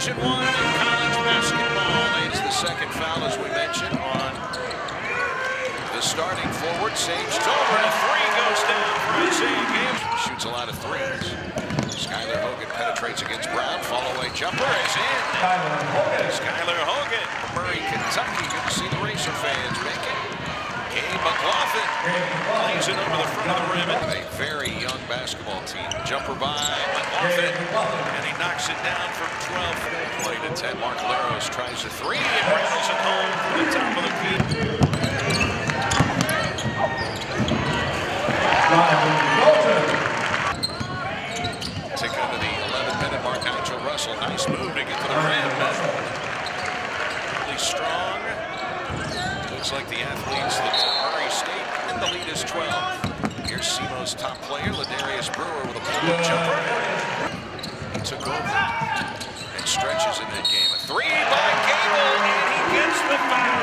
Division I in college basketball. It's the second foul, as we mentioned, on the starting forward. Sage Tolbert. A three goes down for Isaiah Games. Shoots a lot of threes. Skylar Hogan penetrates against Brown. Fall-away jumper is in. Skylar Hogan from Murray, Kentucky. Good to see the Racer fans make it. Gabe McLaughlin lays it over the front of the rim. A very young basketball team. Jumper by McLaughlin, and he knocks it down from 12. Play to 10. Mark Leros tries a three and rattles it home from the top of the key. Tick under the 11-minute mark. Nigel Russell, nice move to get to the rim. Really strong. Looks like the athletes that Murray State, and the lead is 12. Here's SEMO's top player, Ladarius Brewer, with a pull-up jumper. He took over and stretches in that game. A three by Gable, and he gets the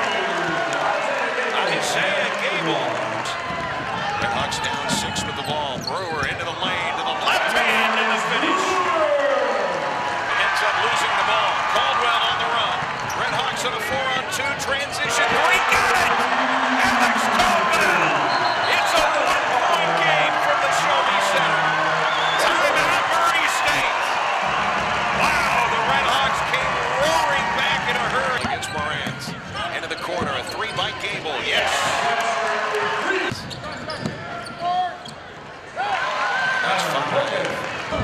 foul. Isaiah Gable. Red Hawks down 6 with the ball. Brewer into the lane, to the left hand, and the finish. Ends up losing the ball. Caldwell on the run. Red Hawks on a 4-on-2 transition. He got it! Alex Caldwell! It's a one-point game from the Show Me Center. Timeout, Murray State. Wow, the Red Hawks came roaring back in a hurry against Morant. Into the corner, a three by Gable. Yes! That's 5.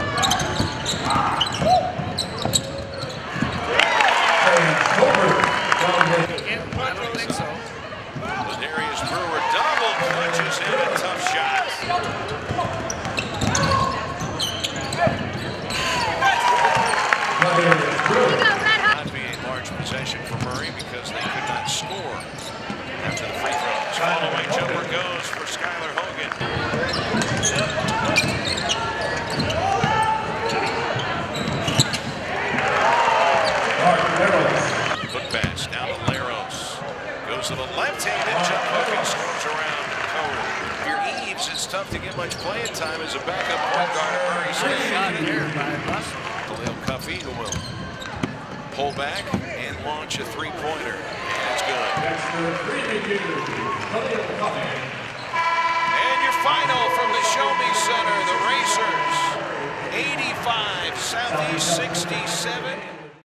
I don't think so. Ladarius Brewer double clutches in a tough shot. Not be a large possession for Murray because they could not score after the free throws. Fall-away jumper goes for Skylar Hogan. Foot pass down to Leros. Goes to the left-handed jump hook and scores around Cody. If you're Eves, it's tough to get much playing time as a backup point guard at Murray State. Shot here by Russell. Khalil Cuffey, who will pull back and launch a three-pointer. And it's good. And your final from the Show Me Center, the Racers. 85, Southeast 67.